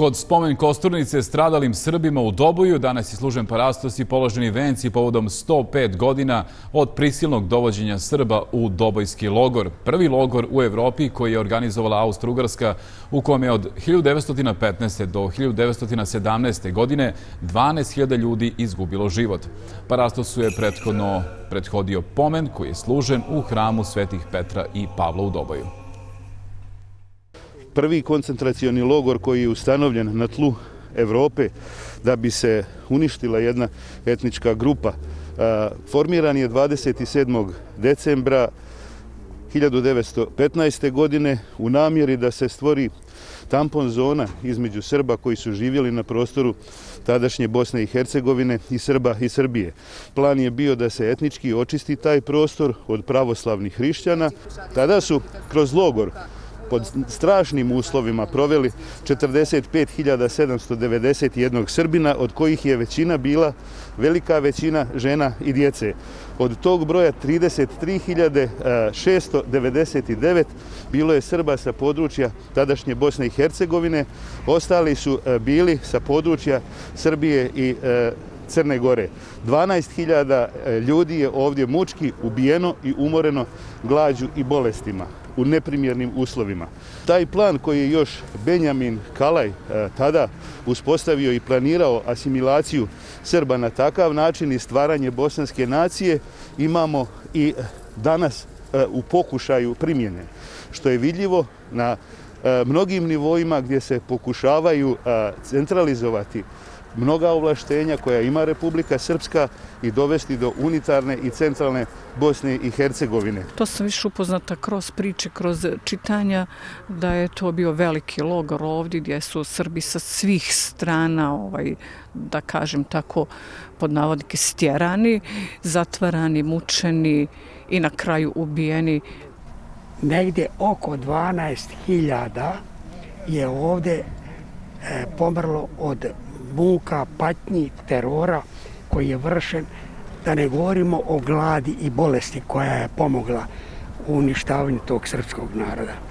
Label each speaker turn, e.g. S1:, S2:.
S1: Kod spomen kosturnice stradalim Srbima u Doboju danas je služen parastos i položeni venci povodom 105 godina od prisilnog dovođenja Srba u Dobojski logor. Prvi logor u Evropi koji je organizovala Austro-Ugarska, u kome je od 1915. do 1917. godine 12.000 ljudi izgubilo život. Parastosu je prethodio pomen koji je služen u hramu Svetih Petra i Pavla u Doboju.
S2: Prvi koncentracioni logor koji je ustanovljen na tlu Evrope da bi se uništila jedna etnička grupa. Formiran je 27. decembra 1915. godine u namjeri da se stvori tampon zona između Srba koji su živjeli na prostoru tadašnje Bosne i Hercegovine i Srba i Srbije. Plan je bio da se etnički očisti taj prostor od pravoslavnih hrišćana. Tada su kroz logor pod strašnim uslovima proveli 45.791 Srbina, od kojih je većina bila, velika većina žena i djece. Od tog broja 33.699 bilo je Srba sa područja tadašnje Bosne i Hercegovine, ostali su bili sa područja Srbije i Crne Gore. 12.000 ljudi je ovdje mučki ubijeno i umoreno glađu i bolestima u neprimjernim uslovima. Taj plan koji je još Benjamin Kalaj tada uspostavio i planirao asimilaciju Srba na takav način i stvaranje bosanske nacije imamo i danas u pokušaju primjene, što je vidljivo na mnogim nivoima gdje se pokušavaju centralizovati mnoga ovlaštenja koja ima Republika Srpska i dovesti do unitarne i centralne Bosne i Hercegovine.
S3: To sam više upoznata kroz priče, kroz čitanja, da je to bio veliki logor ovdje gdje su Srbi sa svih strana, da kažem tako, pod navodnike stjerani, zatvarani, mučeni i na kraju ubijeni.
S4: Negdje oko 12.000 je ovdje pomrlo od muka, patnji, terora koji je vršen, da ne govorimo o gladi i bolesti koja je pomogla u uništavanju tog srpskog naroda.